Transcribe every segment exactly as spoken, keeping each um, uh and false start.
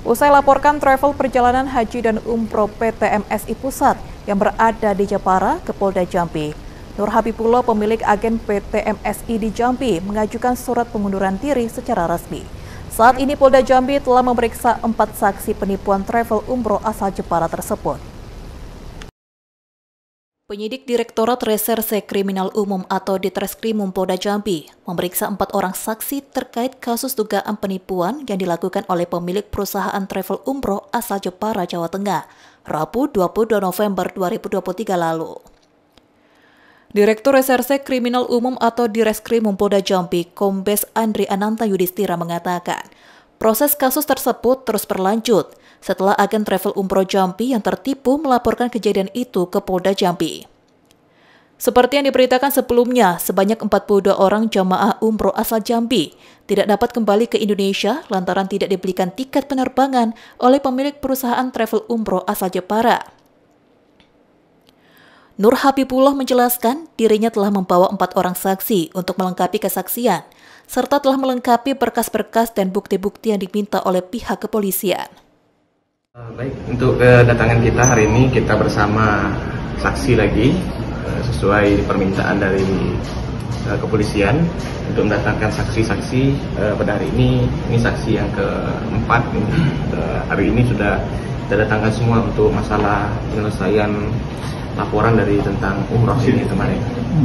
Usai laporkan travel perjalanan haji dan umroh P T M S I Pusat yang berada di Jepara ke Polda Jambi. Nur Habibullah, pemilik agen P T M S I di Jambi, mengajukan surat pengunduran diri secara resmi. Saat ini Polda Jambi telah memeriksa empat saksi penipuan travel umroh asal Jepara tersebut. Penyidik Direktorat Reserse Kriminal Umum atau Ditreskrimum Polda Jambi memeriksa empat orang saksi terkait kasus dugaan penipuan yang dilakukan oleh pemilik perusahaan travel umroh asal Jepara, Jawa Tengah, Rabu dua puluh dua November dua ribu dua puluh tiga lalu. Direktur Reserse Kriminal Umum atau Direskrimum Polda Jambi, Kombes Andri Ananta Yudhistira mengatakan, proses kasus tersebut terus berlanjut setelah agen travel umroh Jambi yang tertipu melaporkan kejadian itu ke Polda Jambi. Seperti yang diberitakan sebelumnya, sebanyak empat puluh dua orang jamaah umroh asal Jambi tidak dapat kembali ke Indonesia lantaran tidak dibelikan tiket penerbangan oleh pemilik perusahaan travel umroh asal Jepara. Nur Habibullah menjelaskan dirinya telah membawa empat orang saksi untuk melengkapi kesaksian, serta telah melengkapi berkas-berkas dan bukti-bukti yang diminta oleh pihak kepolisian. Baik, untuk kedatangan kita hari ini kita bersama saksi lagi sesuai permintaan dari kepolisian untuk mendatangkan saksi-saksi pada hari ini. Ini saksi yang keempat. Hari ini sudah kita datangkan semua untuk masalah penyelesaian laporan dari tentang umroh ini kemarin.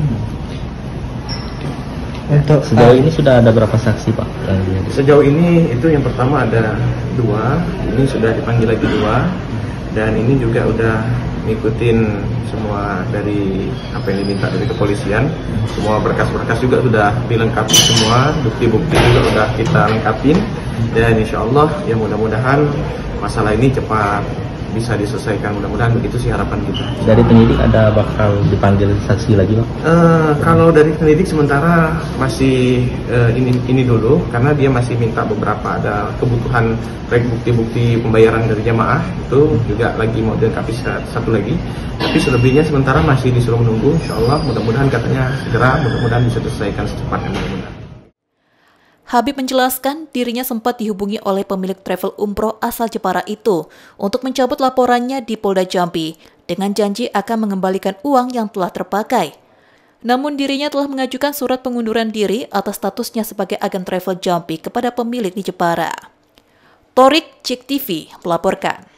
Untuk sejauh ini sudah ada berapa saksi, Pak? Sejauh ini itu yang pertama ada dua, ini sudah dipanggil lagi dua, dan ini juga udah ngikutin semua dari apa yang diminta dari kepolisian. Semua berkas-berkas juga sudah dilengkapi semua, bukti-bukti juga sudah kita lengkapin, dan insya Allah ya mudah-mudahan masalah ini cepat bisa diselesaikan, mudah-mudahan begitu sih harapan kita. Dari penyidik ada bakal dipanggil saksi lagi, Pak? Uh, kalau dari penyidik sementara masih uh, ini ini dulu, karena dia masih minta beberapa ada kebutuhan baik bukti-bukti pembayaran dari jamaah itu juga lagi mau dilengkapi satu lagi. Tapi selebihnya sementara masih disuruh menunggu. Insya Allah mudah-mudahan katanya segera, mudah-mudahan bisa diselesaikan secepatnya, mudah-mudahan. Habib menjelaskan dirinya sempat dihubungi oleh pemilik travel umroh asal Jepara itu untuk mencabut laporannya di Polda Jambi dengan janji akan mengembalikan uang yang telah terpakai. Namun dirinya telah mengajukan surat pengunduran diri atas statusnya sebagai agen travel Jambi kepada pemilik di Jepara. Torik Cik T V melaporkan.